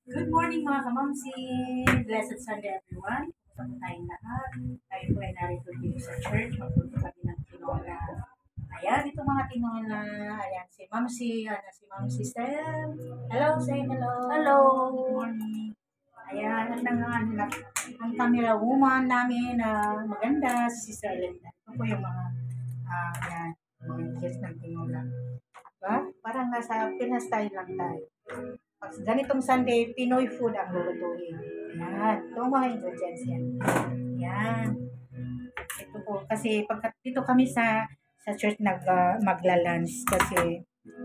Good morning mga kamamsi! Blessed Sunday everyone! Kumusta po tayong lahat? Tayo po ay narito dito sa church. Magpunta kami ng tinola. Ayan, ito mga tinola. Ayan, si Mamsi. Si Mamsi Stel. Hello, say hello. Hello. Good morning. Ayan, ang camera woman namin na maganda, si Sister Linda. Ito po yung mga, ayan, mga guest ng tinola. Diba? Parang nasa Pinas style lang tayo. Pag ganitong Sunday, Pinoy food ang lulutuin. Ayan. Ito ang mga ingredients yan. Ayan. Ito po. Kasi pagkat dito kami sa church magla-lunch kasi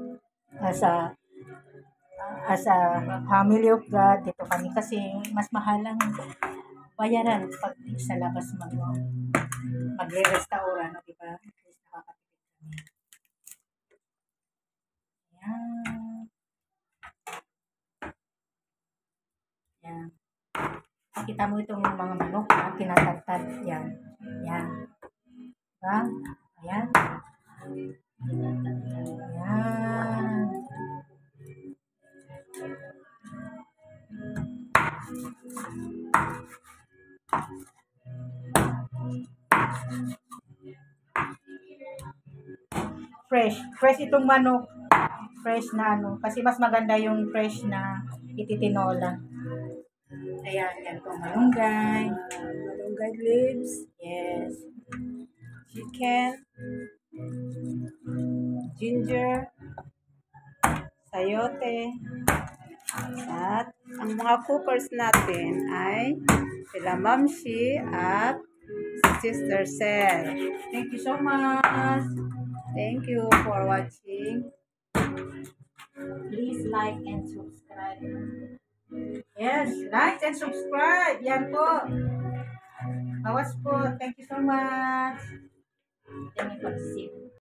as a family of God, dito kami kasi mas mahal ang bayaran pag sa labas magre-restaurant, di ba? Nakakatipid kami. Ayan. Yan. Nakita mo itong mga manok na tinatagtad. Yan. Yan. Diba? Ayan. Ayan. Fresh. Fresh itong manok. Fresh na ano. Kasi mas maganda yung fresh na ititinola. Ayan, yan po malunggay. Malunggay leaves. Yes. Chicken. Ginger. Sayote. At ang mga cookers natin ay sila Mamsi at si Sister Sel. Thank you so much. Thank you for watching. Please like and subscribe. Yes, like and subscribe. Yan po. Bawas po. Thank you so much. Thank you for